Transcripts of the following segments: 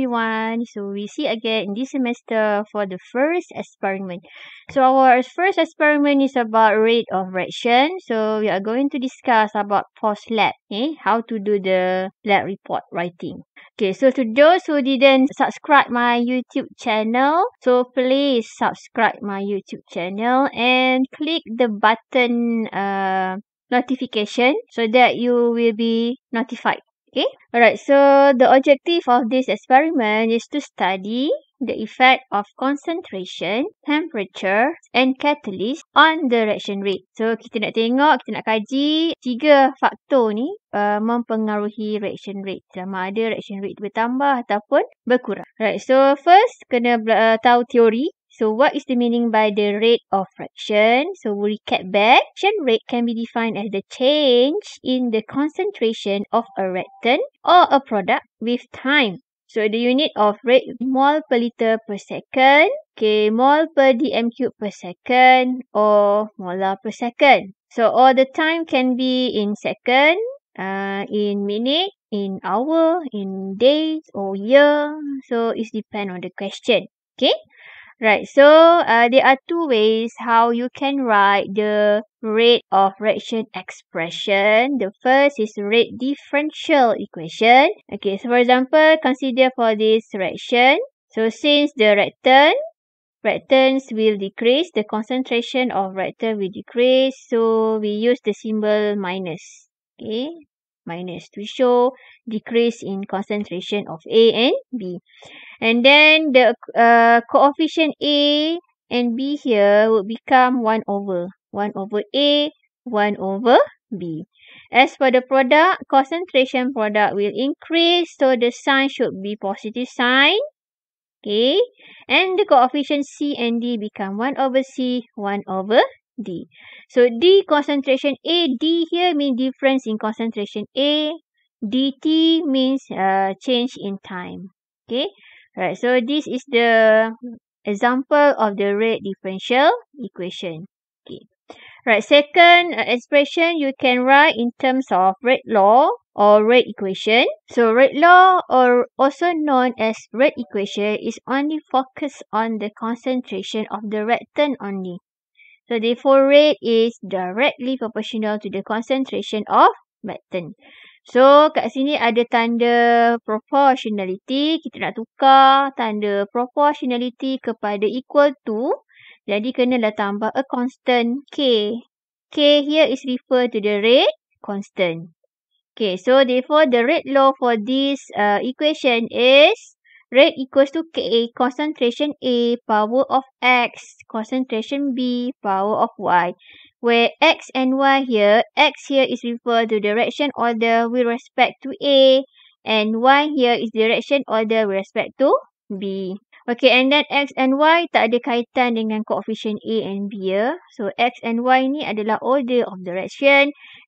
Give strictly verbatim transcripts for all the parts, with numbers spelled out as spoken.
everyone. So we see again in this semester for the first experiment. So our first experiment is about rate of reaction. So we are going to discuss about post lab, eh? How to do the lab report writing. Okay, so to those who didn't subscribe my YouTube channel, so please subscribe my YouTube channel and click the button uh, notification so that you will be notified. Okay, alright, so the objective of this experiment is to study the effect of concentration, temperature and catalyst on the reaction rate. So kita nak tengok, kita nak kaji tiga faktor ni uh, mempengaruhi reaction rate. Sama ada reaction rate bertambah ataupun berkurang. Right, so first kena uh, tahu teori. So what is the meaning by the rate of reaction? So we recap back. Reaction rate can be defined as the change in the concentration of a reactant or a product with time. So the unit of rate mole per liter per second, okay, mole per dm cube per second or molar per second. So all the time can be in second, uh, in minute, in hour, in days or year. So it depends on the question. Okay. Right, so uh, there are two ways how you can write the rate of reaction expression. The first is rate differential equation. Okay, so for example, consider for this reaction. So since the reactant, reactants will decrease, the concentration of reactant will decrease. So we use the symbol minus. Okay, minus to show decrease in concentration of A and B. And then the uh, coefficient A and B here would become one over. one over A, one over B. As for the product, concentration product will increase. So the sign should be positive sign. Okay. And the coefficient C and D become one over C, one over D. So D concentration A, D here means difference in concentration A. dt means uh, change in time. Okay. Right, so this is the example of the rate differential equation. Okay. Right, second uh, expression you can write in terms of rate law or rate equation. So rate law, or also known as rate equation, is only focused on the concentration of the reactant only. So therefore rate is directly proportional to the concentration of reactant. So, kat sini ada tanda proportionality. Kita nak tukar tanda proportionality kepada equal to. Jadi, kenalah tambah a constant K. K here is refer to the rate constant. Okay, so therefore the rate law for this uh, equation is rate equals to K, concentration A, power of X, concentration B, power of Y. Where X and Y here, X here is referred to direction order with respect to A, and Y here is direction order with respect to B. Okay, and then X and Y tak ada kaitan dengan coefficient A and B ya. So X and Y ni adalah order of direction,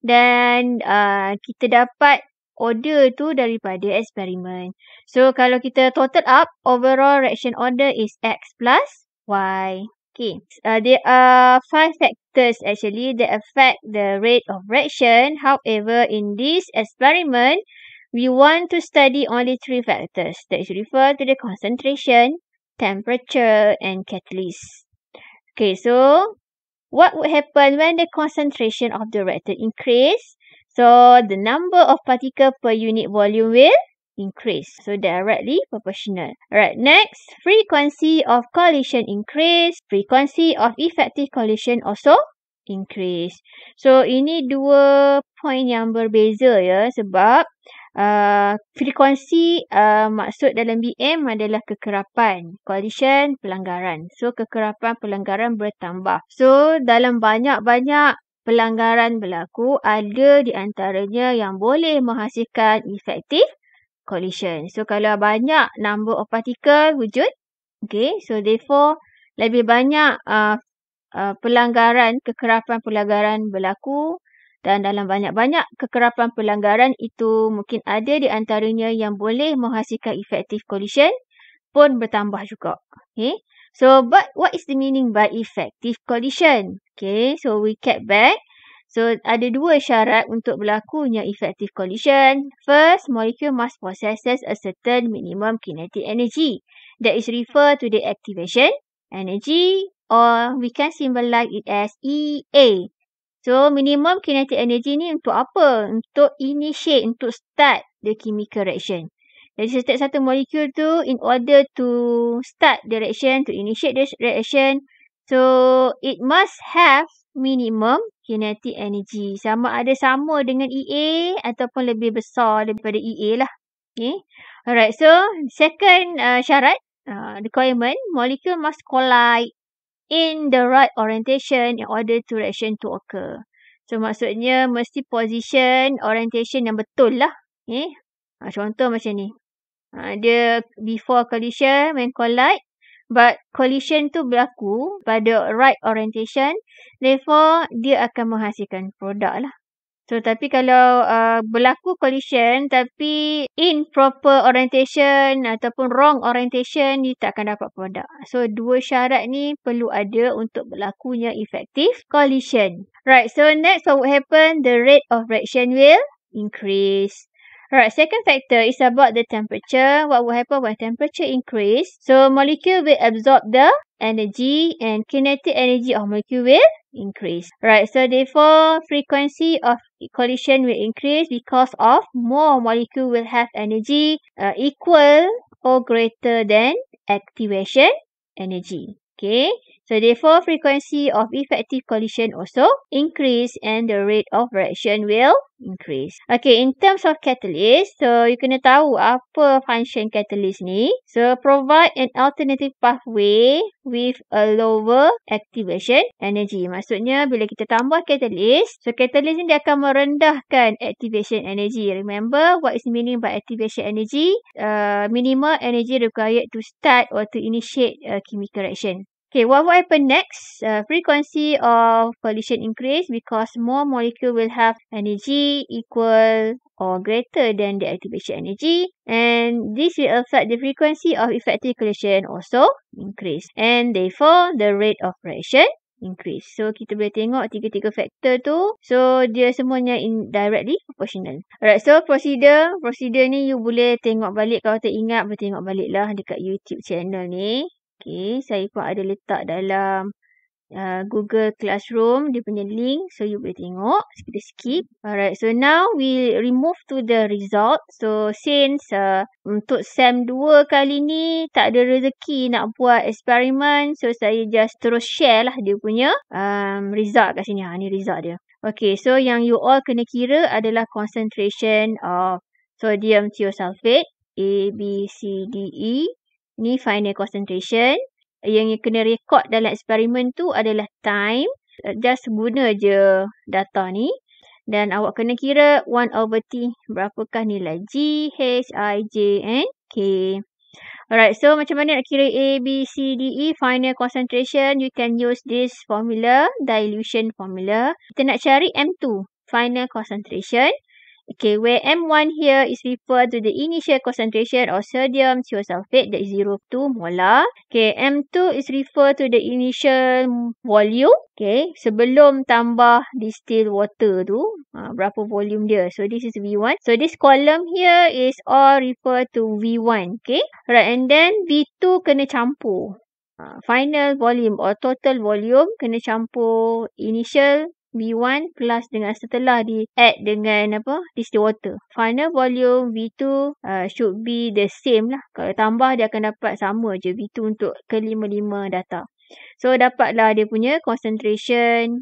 dan uh, kita dapat order tu daripada eksperimen. So kalau kita total up, overall reaction order is X plus Y. Okay, uh, there are five factors actually that affect the rate of reaction. However, in this experiment, we want to study only three factors that is referred to the concentration, temperature, and catalyst. Okay, so what would happen when the concentration of the reactant increase? So the number of particles per unit volume will increase. So directly proportional. Alright, next, frequency of collision increase. Frequency of effective collision also increase. So ini dua point yang berbeza ya, sebab uh, frekuensi uh, maksud dalam B M adalah kekerapan, collision pelanggaran. So kekerapan pelanggaran bertambah. So dalam banyak-banyak pelanggaran berlaku, ada di antaranya yang boleh menghasilkan efektif collision. So kalau banyak number of particle wujud, okay, so therefore lebih banyak uh, uh, pelanggaran, kekerapan pelanggaran berlaku, dan dalam banyak-banyak kekerapan pelanggaran itu mungkin ada di antaranya yang boleh menghasilkan effective collision pun bertambah juga. Okay, so but what is the meaning by effective collision? Okay, so we recap back. So, ada dua syarat untuk berlakunya effective collision. First, molecule must possesses a certain minimum kinetic energy that is referred to the activation energy, or we can symbolize it as E A. So, minimum kinetic energy ni untuk apa? Untuk initiate, untuk start the chemical reaction. Jadi, setiap satu molekul tu, in order to start the reaction, to initiate the reaction, so it must have minimum kinetic energy. Sama ada sama dengan E A ataupun lebih besar daripada E A lah. Okay. Alright, so second uh, syarat, uh, requirement, molecule must collide in the right orientation in order to reaction to occur. So, maksudnya mesti position orientation yang betul lah. Okay. Ha, contoh macam ni. Ha, dia before collision, when collide, but collision tu berlaku pada right orientation, therefore dia akan menghasilkan produk lah. So, tapi kalau uh, berlaku collision tapi improper orientation ataupun wrong orientation, dia tak akan dapat produk. So, dua syarat ni perlu ada untuk berlakunya effective collision. Right, so next what will happen? The rate of reaction will increase. Alright, second factor is about the temperature. What will happen when temperature increase? So, molecule will absorb the energy and kinetic energy of molecule will increase. Right, so therefore, frequency of collision will increase because of more molecule will have energy uh, equal or greater than activation energy. Okay, so therefore, frequency of effective collision also increase and the rate of reaction will increase. Okay, in terms of catalyst, so you kena tahu apa function catalyst ni. So, provide an alternative pathway with a lower activation energy. Maksudnya, bila kita tambah catalyst, so catalyst ni dia akan merendahkan activation energy. Remember, what is meaning by activation energy? Uh, minimal energy required to start or to initiate a chemical reaction. Okay, what will happen next? Uh, frequency of collision increase because more molecule will have energy equal or greater than the activation energy, and this will affect the frequency of effective collision also increase, and therefore the rate of reaction increase. So, kita boleh tengok tiga-tiga faktor tu. So, dia semuanya indirectly proportional. Alright, so procedure. Procedure ni you boleh tengok balik. Kalau tak ingat, boleh tengok balik lah dekat YouTube channel ni. Okay, saya pun ada letak dalam uh, Google Classroom, dia punya link. So, you boleh tengok. Kita skip. Alright, so now we remove to the result. So, since uh, untuk SEM dua kali ni tak ada rezeki nak buat eksperimen. So, saya just terus share lah dia punya um, result kat sini. Ha, ni result dia. Okay, so yang you all kena kira adalah concentration of sodium thiosulfate, A, B, C, D, E. Ni final concentration. Yang you kena record dalam eksperimen tu adalah time. Just guna je data ni. Dan awak kena kira one over T. Berapakah nilai G, H, I, J and K. Alright, so macam mana nak kira A, B, C, D, E? Final concentration. You can use this formula, dilution formula. Kita nak cari M two, final concentration. Okay, where M one here is referred to the initial concentration of sodium thiosulfate, that is zero point two molar. Okay, M two is referred to the initial volume. Okay, sebelum tambah distilled water tu, ha, berapa volume dia. So, this is V one. So, this column here is all refer to V one. Okay, right, and then V two kena campur. Ha, final volume or total volume kena campur initial V one plus dengan setelah di add dengan apa distilled water. Final volume V two uh, should be the same lah. Kalau tambah dia akan dapat sama je V two untuk kelima-lima data. So dapatlah dia punya concentration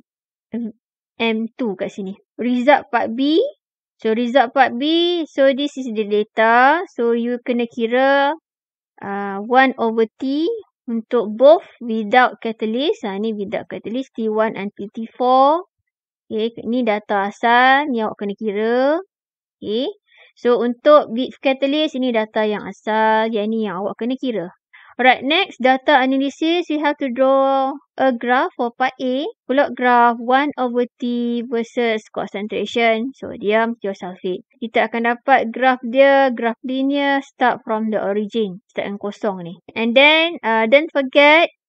M two kat sini. Result part B. So result part B. So this is the data. So you kena kira uh, one over T untuk both without catalyst. Ha, ni without catalyst T one and T four. Okay, ni data asal. Ni awak kena kira. Okay. So, untuk with catalyst, ini data yang asal. Yang ni yang awak kena kira. Alright, next, data analysis. We have to draw a graph for part A. Plot graph one over T versus concentration sodium thiosulfate. Kita akan dapat graph dia, graph linear, start from the origin. Start yang kosong ni. And then, uh, don't forget,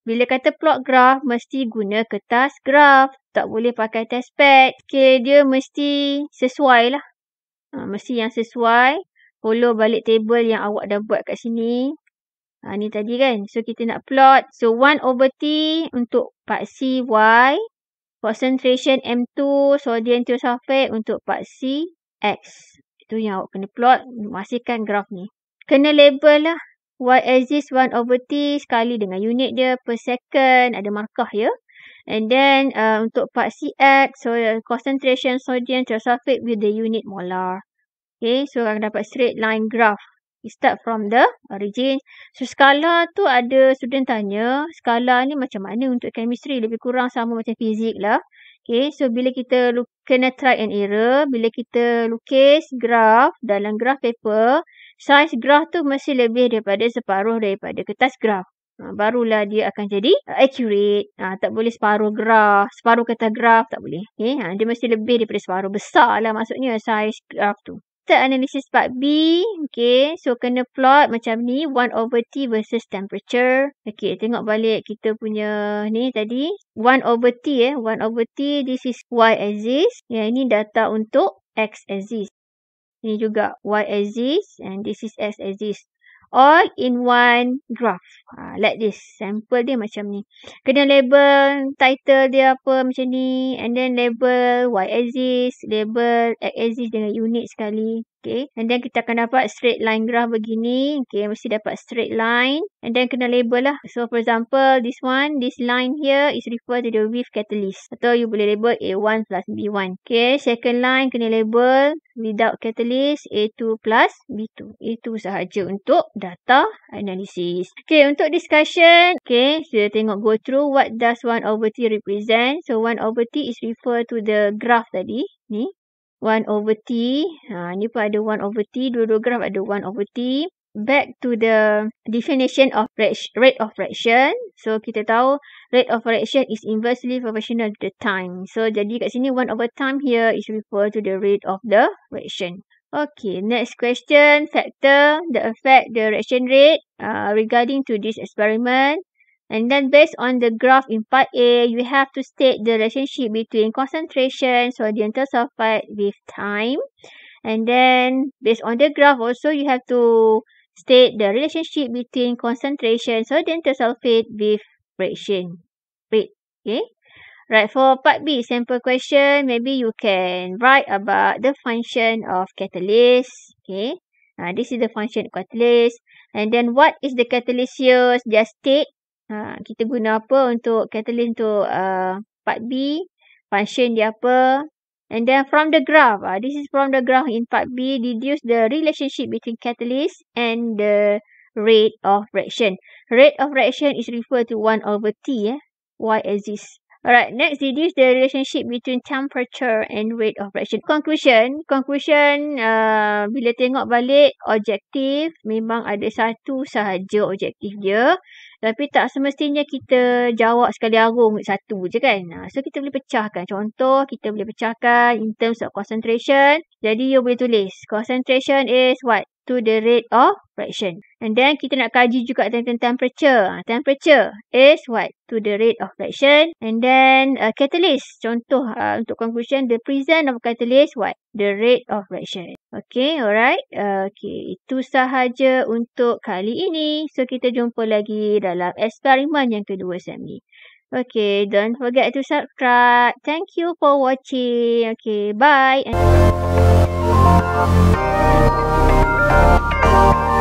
Bila kata plot graph, mesti guna kertas graph. Tak boleh pakai test pad. Okay, dia mesti sesuai lah. Ha, mesti yang sesuai. Follow balik table yang awak dah buat kat sini. Ha, ni tadi kan. So, kita nak plot. So, one over T untuk part C, Y. Concentration M two, sodium thiosulfate untuk part C, X. Itu yang awak kena plot. Masihkan graf ni. Kena label lah. Y-axis one over T sekali dengan unit dia per second. Ada markah ya. And then uh, untuk part C X, so concentration sodium thiosulfate with the unit molar. Okay, so akan dapat straight line graph. We start from the origin. So skala tu ada student tanya, skala ni macam mana untuk chemistry? Lebih kurang sama macam fizik lah. Okay, so bila kita kena try and error, bila kita lukis graph dalam graph paper, saiz graph tu mesti lebih daripada separuh daripada kertas graph. Ha, barulah dia akan jadi accurate. Ha, tak boleh separuh graph, separuh kertas graph tak boleh. Okay, ha, dia mesti lebih daripada separuh. Besar lah maksudnya saiz graph tu. Kita analisis part B. Okay, so kena plot macam ni. one over T versus temperature. Okay, tengok balik kita punya ni tadi. one over T eh. one over T, this is Y-axis. Yang ini data untuk X-axis. Ini juga Y-axis and this is X-axis. All in one graph. Ha, like this. Sample dia macam ni. Kena label title dia apa macam ni. And then label Y-axis. Label X-axis dengan unit sekali. Okay. And then kita akan dapat straight line graph begini. Okay. Mesti dapat straight line. And then kena label lah. So for example, this one, this line here is referred to the with catalyst. Atau you boleh label A one plus B one. Okay. Second line kena label without catalyst A two plus B two. Itu sahaja untuk data analysis. Okay. Untuk discussion. Okay. So tengok go through what does one over T represent. So one over T is refer to the graph tadi. Ni. one over T. Ha, ni pun ada one over T. Dua-dua graf ada one over T. Back to the definition of rate of reaction. So, kita tahu rate of reaction is inversely proportional to the time. So, jadi kat sini one over time here is referred to the rate of the reaction. Okay, next question. Factor that affect the reaction rate uh, regarding to this experiment. And then based on the graph in part A, you have to state the relationship between concentration sodium thiosulfate with time. And then based on the graph also, you have to state the relationship between concentration sodium thiosulfate with reaction rate. Okay. Right, for part B, sample question, maybe you can write about the function of catalyst. Okay. Uh, this is the function of catalyst. And then what is the catalyst here? Just state. Ha, kita guna apa untuk catalyst untuk uh, part B. Function dia apa. And then from the graph. Uh, this is from the graph in part B. Deduce the relationship between catalyst and the rate of reaction. Rate of reaction is referred to one over T. Eh? Y-axis. Alright, next deduce the relationship between temperature and rate of reaction. Conclusion. Conclusion, uh, bila tengok balik objektif, memang ada satu sahaja objektif dia. Tapi tak semestinya kita jawab sekali arung satu je kan. Ha, so, kita boleh pecahkan. Contoh, kita boleh pecahkan in terms of concentration. Jadi, you boleh tulis. Concentration is what? To the rate of reaction. And then, kita nak kaji juga tentang temperature. Ha, temperature is what? To the rate of reaction. And then, uh, catalyst. Contoh, uh, untuk conclusion, the presence of catalyst, what? The rate of reaction. Okay, alright. Uh, okay, itu sahaja untuk kali ini. So, kita jumpa lagi dalam eksperimen yang kedua sem ni. Okay, don't forget to subscribe. Thank you for watching. Okay, bye.